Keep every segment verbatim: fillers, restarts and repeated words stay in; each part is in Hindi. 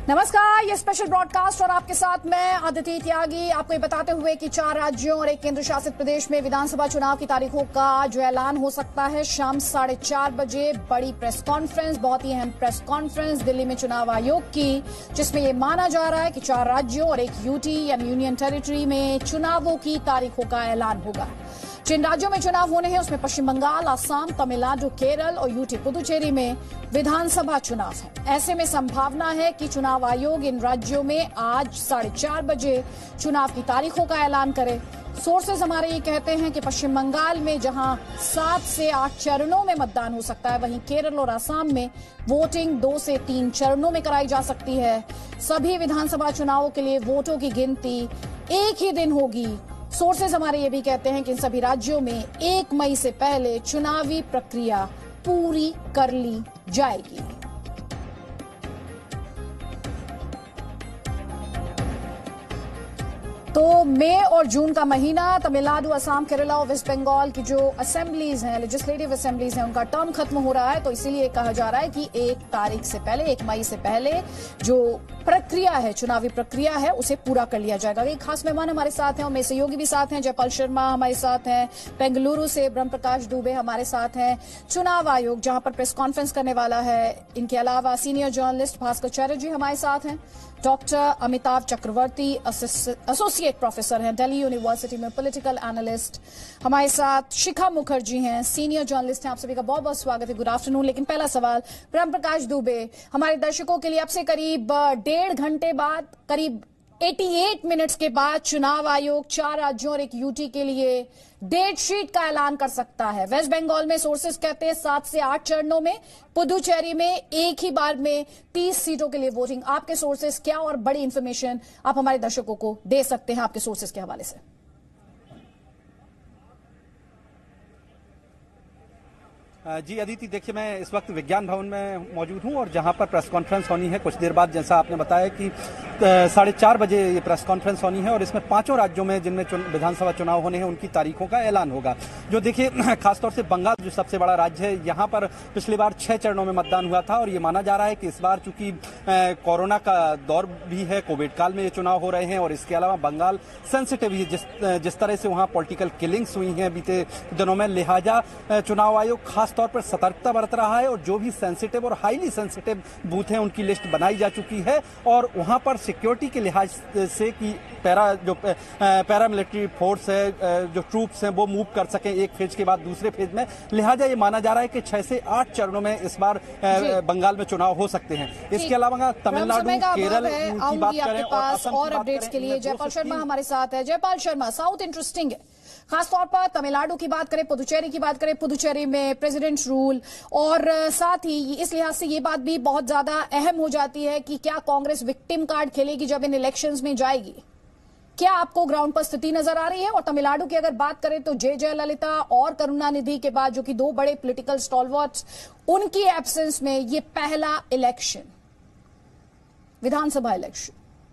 नमस्कार, ये स्पेशल ब्रॉडकास्ट और आपके साथ मैं अदिति त्यागी। आपको ये बताते हुए कि चार राज्यों और एक केंद्र शासित प्रदेश में विधानसभा चुनाव की तारीखों का जो ऐलान हो सकता है शाम साढ़े चार बजे बड़ी प्रेस कॉन्फ्रेंस, बहुत ही अहम प्रेस कॉन्फ्रेंस दिल्ली में चुनाव आयोग की, जिसमें ये माना जा रहा है कि चार राज्यों और एक यूटी यानी यूनियन टेरिटरी में चुनावों की तारीखों का ऐलान होगा। जिन राज्यों में चुनाव होने हैं उसमें पश्चिम बंगाल, असम, तमिलनाडु, केरल और यूटी पुदुचेरी में विधानसभा चुनाव है। ऐसे में संभावना है कि चुनाव आयोग इन राज्यों में आज साढ़े चार बजे चुनाव की तारीखों का ऐलान करे। सोर्सेज हमारे ये कहते हैं कि पश्चिम बंगाल में जहां सात से आठ चरणों में मतदान हो सकता है, वहीं केरल और असम में वोटिंग दो से तीन चरणों में कराई जा सकती है। सभी विधानसभा चुनावों के लिए वोटों की गिनती एक ही दिन होगी। सोर्सेज हमारे ये भी कहते हैं कि इन सभी राज्यों में एक मई से पहले चुनावी प्रक्रिया पूरी कर ली जाएगी। तो मई और जून का महीना तमिलनाडु, असम, केरला और वेस्ट बंगाल की जो असेंबलीज हैं, लेजिस्लेटिव असेंबलीज हैं, उनका टर्म खत्म हो रहा है। तो इसीलिए कहा जा रहा है कि एक तारीख से पहले, एक मई से पहले जो प्रक्रिया है, चुनावी प्रक्रिया है, उसे पूरा कर लिया जाएगा। एक खास मेहमान हमारे साथ हैं और मेरे सहयोगी भी साथ हैं। जयपाल शर्मा हमारे साथ हैं, बेंगलुरु से ब्रह्म प्रकाश दुबे हमारे साथ हैं। चुनाव आयोग जहां पर प्रेस कॉन्फ्रेंस करने वाला है, इनके अलावा सीनियर जर्नलिस्ट भास्कर चैटर्जी हमारे साथ हैं। Doctor Amitabh Chakraborty associate professor हैं दिल्ली यूनिवर्सिटी में, पॉलिटिकल एनालिस्ट हमारे साथ। शिखा मुखर्जी हैं, सीनियर जर्नलिस्ट हैं। आप सभी का बहुत बहुत स्वागत है, गुड आफ्टरनून। लेकिन पहला सवाल ब्रह्म प्रकाश दुबे, हमारे दर्शकों के लिए अब से करीब डेढ़ घंटे बाद, करीब अठासी मिनट्स के बाद चुनाव आयोग चार राज्यों और एक यूटी के लिए डेट शीट का ऐलान कर सकता है। वेस्ट बंगाल में सोर्सेस कहते हैं सात से आठ चरणों में, पुदुचेरी में एक ही बार में तीस सीटों के लिए वोटिंग। आपके सोर्सेस क्या और बड़ी इंफॉर्मेशन आप हमारे दर्शकों को दे सकते हैं आपके सोर्सेस के हवाले से? जी अदिति, देखिए मैं इस वक्त विज्ञान भवन में मौजूद हूं और जहां पर प्रेस कॉन्फ्रेंस होनी है कुछ देर बाद, जैसा आपने बताया कि साढ़े चार बजे ये प्रेस कॉन्फ्रेंस होनी है और इसमें पांचों राज्यों में जिनमें विधानसभा चुनाव होने हैं उनकी तारीखों का ऐलान होगा। जो देखिए खासतौर से बंगाल जो सबसे बड़ा राज्य है, यहाँ पर पिछली बार छह चरणों में मतदान हुआ था और ये माना जा रहा है कि इस बार चूंकि कोरोना का दौर भी है, कोविड काल में ये चुनाव हो रहे हैं और इसके अलावा बंगाल सेंसिटिव है, जिस जिस तरह से वहाँ पॉलिटिकल किलिंग्स हुई हैं बीते दिनों में, लिहाजा चुनाव आयोग खास तौर पर सतर्कता बरत रहा है और जो भी सेंसिटिव और हाईली सेंसिटिव बूथ हैं उनकी लिस्ट बनाई जा चुकी है और वहां पर सिक्योरिटी के लिहाज से कि पैरा जो पैरामिलिट्री फोर्स है, जो ट्रूप्स हैं, वो मूव कर सकें एक फेज के बाद दूसरे फेज में। लिहाजा ये माना जा रहा है कि छह से आठ चरणों में इस बार बंगाल में चुनाव हो सकते हैं। इसके अलावा तमिलनाडु, केरल की बात करें और असम और अपडेट्स के लिए जयपाल शर्मा हमारे साथ है। जयपाल शर्मा, साउथ इंटरेस्टिंग है, खासतौर पर तमिलनाडु की बात करें, पुदुचेरी की बात करें, पुदुचेरी में प्रेसिडेंट रूल, और साथ ही इस लिहाज से ये बात भी बहुत ज्यादा अहम हो जाती है कि क्या कांग्रेस विक्टिम कार्ड खेलेगी जब इन इलेक्शंस में जाएगी? क्या आपको ग्राउंड पर स्थिति नजर आ रही है? और तमिलनाडु की अगर बात करें तो जय जयललिता और करुणानिधि के बाद, जो कि दो बड़े पॉलिटिकल स्टॉलवर्ट्स, उनकी एब्सेंस में ये पहला इलेक्शन, विधानसभा इलेक्शन।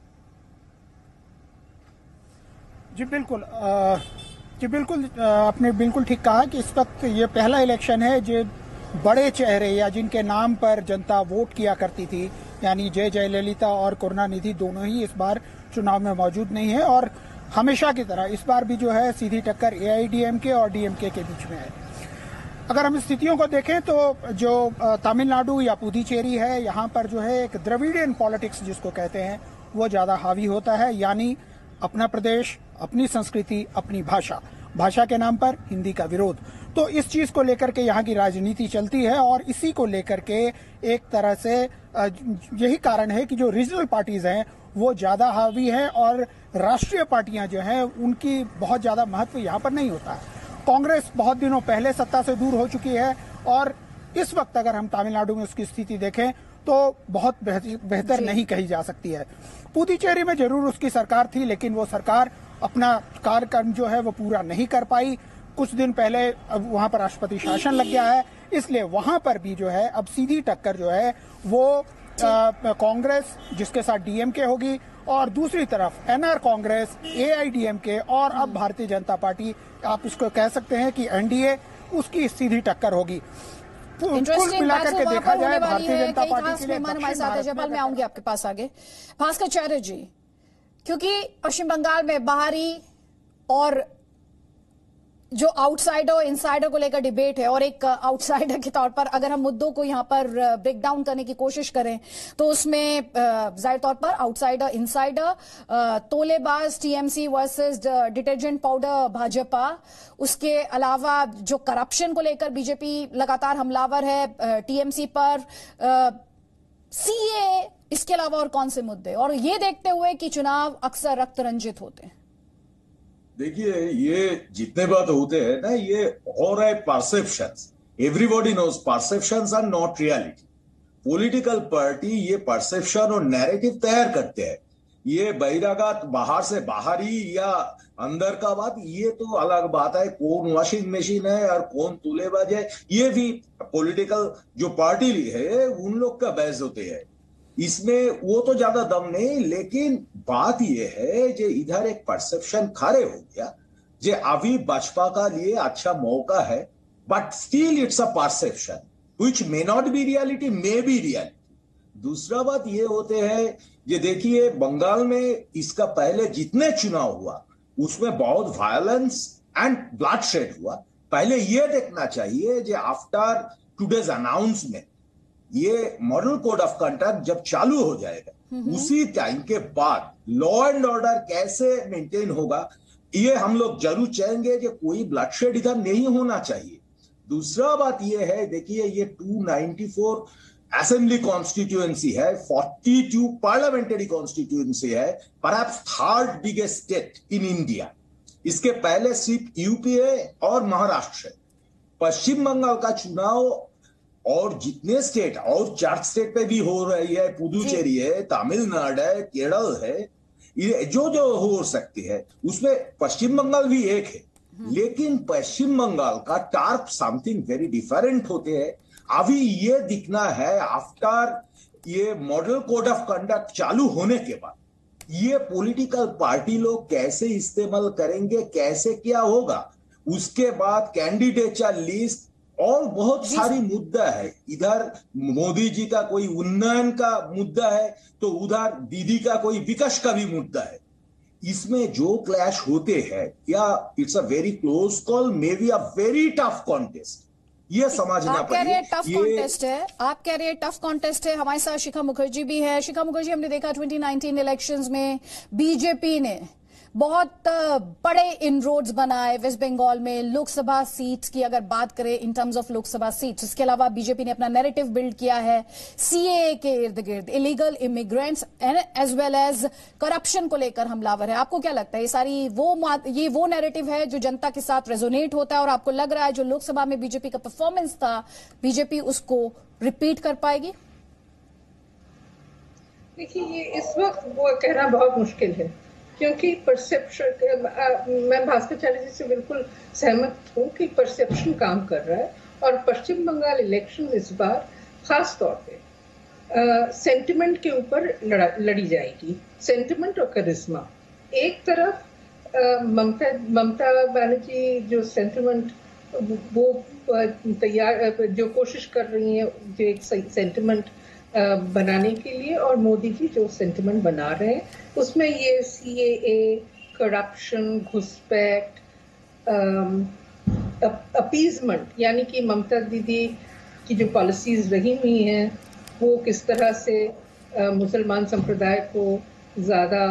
जी बिल्कुल, आ... जी बिल्कुल, आपने बिल्कुल ठीक कहा कि इस वक्त ये पहला इलेक्शन है जो बड़े चेहरे या जिनके नाम पर जनता वोट किया करती थी, यानी जय जयललिता और करुणानिधि, दोनों ही इस बार चुनाव में मौजूद नहीं है और हमेशा की तरह इस बार भी जो है सीधी टक्कर एआईडीएमके और डीएमके के बीच में है। अगर हम स्थितियों को देखें तो जो तमिलनाडु या पुदुचेरी है, यहाँ पर जो है एक द्रविडियन पॉलिटिक्स जिसको कहते हैं वो ज्यादा हावी होता है, यानी अपना प्रदेश, अपनी संस्कृति, अपनी भाषा, भाषा के नाम पर हिंदी का विरोध। तो इस चीज को लेकर के यहाँ की राजनीति चलती है और इसी को लेकर के एक तरह से यही कारण है कि जो रीजनल पार्टीज हैं वो ज्यादा हावी हैं और राष्ट्रीय पार्टियां जो हैं उनकी बहुत ज्यादा महत्व यहाँ पर नहीं होता है। कांग्रेस बहुत दिनों पहले सत्ता से दूर हो चुकी है और इस वक्त अगर हम तमिलनाडु में उसकी स्थिति देखें तो बहुत बेहतर नहीं कही जा सकती है। पुदुचेरी में जरूर उसकी सरकार थी, लेकिन वो सरकार अपना कार्यक्रम जो है वो पूरा नहीं कर पाई। कुछ दिन पहले अब वहां पर राष्ट्रपति शासन लग गया है, इसलिए वहां पर भी जो है अब सीधी टक्कर जो है वो कांग्रेस जिसके साथ डीएमके होगी और दूसरी तरफ एनआर कांग्रेस, एआईडीएमके और अब भारतीय जनता पार्टी, आप इसको कह सकते हैं कि एनडीए, उसकी सीधी टक्कर होगी। इंटरेस्टिंग बैटल वहां पर होने वाली है। कई खास मेहमान हमारे साथ है। जयपाल, मैं आऊंगी आपके पास आगे। भास्कर चैटर्जी, क्योंकि पश्चिम बंगाल में बाहरी और जो आउटसाइडर और इनसाइडर को लेकर डिबेट है, और एक आउटसाइडर के तौर पर अगर हम मुद्दों को यहां पर ब्रेक डाउन करने की कोशिश करें तो उसमें जाहिर तौर पर आउटसाइडर इनसाइडर, तोलेबाज TMC versus detergent powder Bhajpa, उसके अलावा जो करप्शन को लेकर बीजेपी लगातार हमलावर है टीएमसी पर, सीए, इसके अलावा और कौन से मुद्दे, और ये देखते हुए कि चुनाव अक्सर रक्त रंजित होते हैं। देखिए, ये जितने बात होते हैं ना, ये हो रहा है perceptions. Everybody knows perceptions are not reality. Political party ये परसेप्शन और नैरेटिव तैयार करते हैं। ये बहिरागत बाहर से बाहरी या अंदर का बात, ये तो अलग बात है। कौन वॉशिंग मशीन है और कौन तुलेबाज है, ये भी पॉलिटिकल जो पार्टी है उन लोग का बहस होते हैं। इसमें वो तो ज्यादा दम नहीं, लेकिन बात यह है जो इधर एक परसेप्शन खड़े हो गया जो अभी भाजपा का लिए अच्छा मौका है, but still it's a perception which may not be reality, may be reality. दूसरा बात ये होते हैं, ये देखिए बंगाल में इसका पहले जितने चुनाव हुआ उसमें बहुत वायलेंस एंड ब्लडशेड हुआ। पहले ये देखना चाहिए जो आफ्टर टुडेज अनाउंसमेंट ये मॉडल कोड ऑफ कंडक्ट जब चालू हो जाएगा उसी टाइम के बाद लॉ एंड ऑर्डर कैसे मेंटेन होगा, ये हम लोग जरूर चाहेंगे कि कोई ब्लडशेड इधर नहीं होना चाहिए। दूसरा बात ये है, देखिए ये दो सौ चौरानवे असेंबली कॉन्स्टिट्यूएंसी है, बयालीस पार्लियामेंट्री कॉन्स्टिट्यूएंसी है, perhaps third biggest state in India. इसके पहले सिर्फ यूपी है और महाराष्ट्र है। पश्चिम बंगाल का चुनाव और जितने स्टेट और चार स्टेट पे भी हो रही है, पुदुचेरी है, तमिलनाडु है, केरल है, ये जो जो हो सकती है उसमें पश्चिम बंगाल भी एक है। लेकिन पश्चिम बंगाल का टार्प समथिंग वेरी डिफरेंट होते हैं। अभी ये दिखना है आफ्टर ये मॉडल कोड ऑफ कंडक्ट चालू होने के बाद ये पॉलिटिकल पार्टी लोग कैसे इस्तेमाल करेंगे, कैसे क्या होगा, उसके बाद कैंडिडेचर लिस्ट और बहुत सारी मुद्दा है। इधर मोदी जी का कोई उन्नयन का मुद्दा है तो उधर दीदी का कोई विकास का भी मुद्दा है। इसमें जो क्लैश होते हैं, क्या it's a very close call, maybe a very tough contest, ये समझना आप कह रहे हैं टफ कॉन्टेस्ट है, आप कह रहे हैं टफ कॉन्टेस्ट है। हमारे साथ शिखा मुखर्जी भी है। शिखा मुखर्जी, हमने देखा ट्वेंटी नाइनटीन इलेक्शंस में बीजेपी ने बहुत बड़े इनरोड्स बनाए वेस्ट बंगाल में लोकसभा सीट्स की अगर बात करें in terms of Lok Sabha seats. इसके अलावा बीजेपी ने अपना नैरेटिव बिल्ड किया है सीएए के इर्द गिर्द, illegal immigrants as well as corruption को लेकर हमलावर है। आपको क्या लगता है ये सारी वो ये वो नैरेटिव है जो जनता के साथ रेजोनेट होता है, और आपको लग रहा है जो लोकसभा में बीजेपी का परफॉर्मेंस था बीजेपी उसको रिपीट कर पाएगी? देखिए, ये इस वक्त वो कहना बहुत मुश्किल है क्योंकि परसेप्शन, मैं भास्कर चैटर्जी से बिल्कुल सहमत हूँ कि परसेप्शन काम कर रहा है। और पश्चिम बंगाल इलेक्शन इस बार खास तौर पे सेंटिमेंट के ऊपर लड़ी जाएगी। सेंटिमेंट और करिश्मा एक तरफ, ममता ममता बनर्जी जो सेंटिमेंट वो तैयार जो कोशिश कर रही है जो एक सेंटिमेंट बनाने के लिए, और मोदी जी जो सेंटिमेंट बना रहे हैं उसमें ये सीएए, करप्शन, घुसपैठ, अपीजमेंट, यानी कि ममता दीदी की जो पॉलिसीज रही हुई हैं वो किस तरह से आ, मुसलमान संप्रदाय को ज़्यादा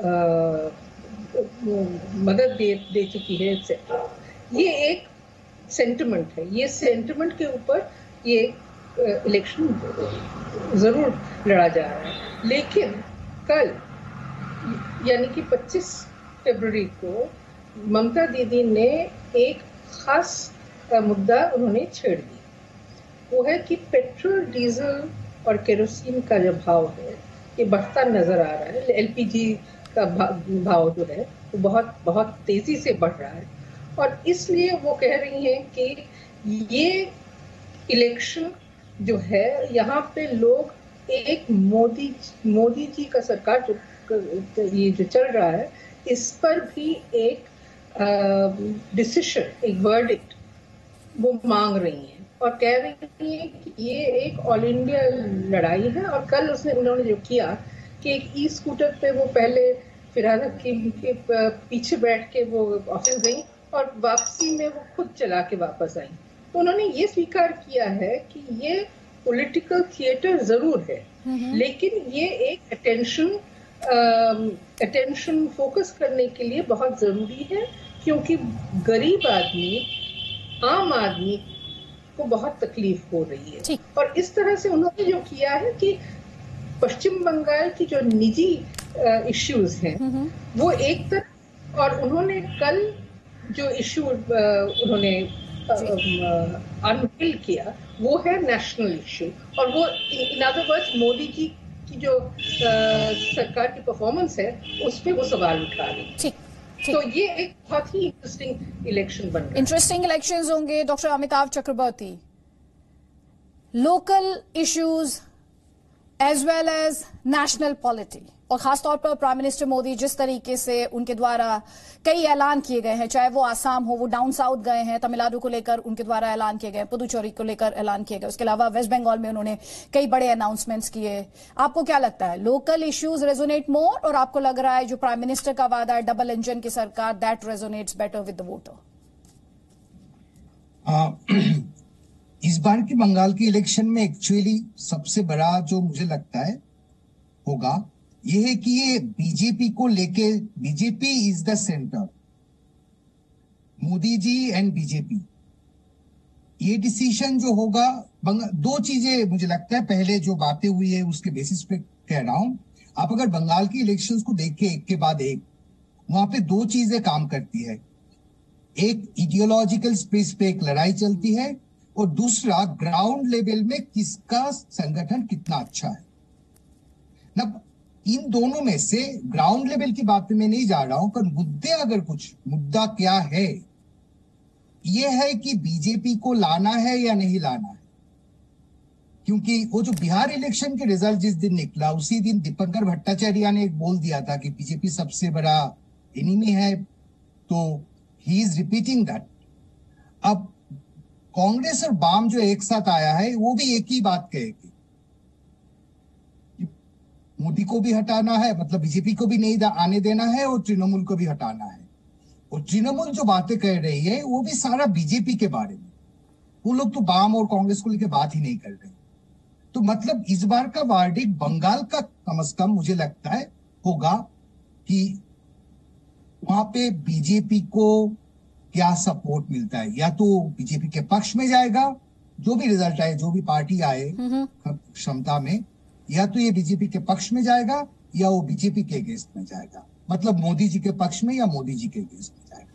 मदद दे दे चुकी है, एक्सेट्रा। ये एक सेंटिमेंट है। ये सेंटिमेंट के ऊपर ये इलेक्शन जरूर लड़ा जा रहा है। लेकिन कल यानी कि पच्चीस फरवरी को ममता दीदी ने एक खास मुद्दा उन्होंने छेड़ दी, वो है कि पेट्रोल, डीजल और केरोसिन का जो भाव है ये बढ़ता नजर आ रहा है। एलपीजी का भाव जो है वो बहुत बहुत तेजी से बढ़ रहा है, और इसलिए वो कह रही हैं कि ये इलेक्शन जो है यहाँ पे लोग एक मोदी मोदी जी का सरकार जो ये जो चल रहा है इस पर भी एक डिसीजन, एक वर्डिक्ट वो मांग रही हैं। और कह रही है कि ये एक ऑल इंडिया लड़ाई है। और कल उसने उन्होंने जो किया कि एक ई स्कूटर पे वो पहले फिरहाद हकीम के पीछे बैठ के वो ऑफिस गई और वापसी में वो खुद चला के वापस आई। तो उन्होंने ये स्वीकार किया है कि ये पॉलिटिकल थिएटर जरूर है, लेकिन ये एक अटेंशन अटेंशन फोकस करने के लिए बहुत जरूरी है, क्योंकि गरीब आदमी, आम आदमी को बहुत तकलीफ हो रही है। और इस तरह से उन्होंने जो किया है कि पश्चिम बंगाल की जो निजी इश्यूज हैं वो एक तरफ, और उन्होंने कल जो इश्यू उन्होंने अनवील किया वो है नेशनल इश्यू। और वो in other words Modi ji की जो आ, सरकार की परफॉर्मेंस है उस पे वो सवाल उठा रही है। तो ये एक बहुत ही इंटरेस्टिंग इलेक्शन बन गया। इंटरेस्टिंग इलेक्शंस होंगे। Doctor Amitabh Chakraborty, local issues as well as national polity, और खासतौर पर प्राइम मिनिस्टर मोदी जिस तरीके से उनके द्वारा कई ऐलान किए गए हैं, चाहे वो आसाम हो, वो डाउन साउथ गए हैं, तमिलनाडु को लेकर उनके द्वारा ऐलान किए गए, पुदुचेरी को लेकर ऐलान किए गए, उसके अलावा वेस्ट बंगाल में उन्होंने कई बड़े अनाउंसमेंट्स किए। आपको क्या लगता है, लोकल इश्यूज रेजोनेट मोर, और आपको लग रहा है जो प्राइम मिनिस्टर का वादा है डबल इंजन की सरकार, that resonates better with the voter? इस बार की बंगाल की इलेक्शन में एक्चुअली सबसे बड़ा जो मुझे लगता है होगा ये है कि ये बीजेपी को लेके, BJP is the centre, Modi ji and BJP, ये डिसीजन जो होगा, दो चीजें मुझे लगता है, पहले जो बातें हुई है उसके बेसिस पे कह रहा हूं। आप अगर बंगाल की इलेक्शंस को देखें एक के बाद एक, वहां पे दो चीजें काम करती है, एक इडियोलॉजिकल स्पेस पे एक लड़ाई चलती है, और दूसरा ग्राउंड लेवल में किसका संगठन कितना अच्छा है ना। इन दोनों में से ग्राउंड लेवल की बात पे मैं नहीं जा रहा हूं, पर मुद्दे अगर कुछ, मुद्दा क्या है, यह है कि बीजेपी को लाना है या नहीं लाना है। क्योंकि वो जो बिहार इलेक्शन के रिजल्ट जिस दिन निकला, उसी दिन दीपंकर भट्टाचार्य ने एक बोल दिया था कि बीजेपी सबसे बड़ा एनिमी है, तो ही इज रिपीटिंग दैट। अब कांग्रेस और वाम जो एक साथ आया है वो भी एक ही बात कहेगी, मोदी को भी हटाना है, मतलब बीजेपी को भी नहीं आने देना है, और तृणमूल को भी हटाना है। और तृणमूल जो बातें कह रही है वो भी सारा बीजेपी के बारे में, वो लोग तो वाम और कांग्रेस को लेकर बात ही नहीं कर रहे। तो मतलब इस बार का वर्डिक्ट बंगाल का कम से कम मुझे लगता है होगा कि वहां पे बीजेपी को क्या सपोर्ट मिलता है, या तो बीजेपी के पक्ष में जाएगा, जो भी रिजल्ट आए, जो भी पार्टी आए क्षमता में, या तो ये बीजेपी के पक्ष में जाएगा या वो बीजेपी के अगेंस्ट में जाएगा, मतलब मोदी जी के पक्ष में या मोदी जी के अगेंस्ट में जाएगा।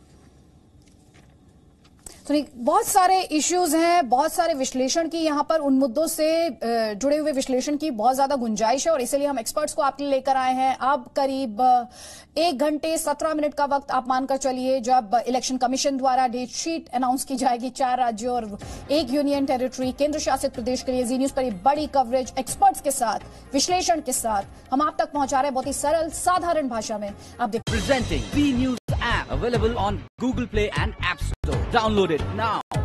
तो बहुत सारे इश्यूज हैं, बहुत सारे विश्लेषण की यहाँ पर, उन मुद्दों से जुड़े हुए विश्लेषण की बहुत ज्यादा गुंजाइश है, और इसलिए हम एक्सपर्ट्स को आपके लिए लेकर आए हैं। अब करीब एक घंटे सत्रह मिनट का वक्त आप मानकर चलिए, जब इलेक्शन कमीशन द्वारा डेट शीट अनाउंस की जाएगी चार राज्यों और एक यूनियन टेरिटरी केंद्र शासित प्रदेश के लिए। जी न्यूज पर ये बड़ी कवरेज एक्सपर्ट्स के साथ, विश्लेषण के साथ हम आप तक पहुंचा रहे हैं, बहुत ही सरल साधारण भाषा में। आप देख presenting Zee News app available on Google Play and App Store. Download it now.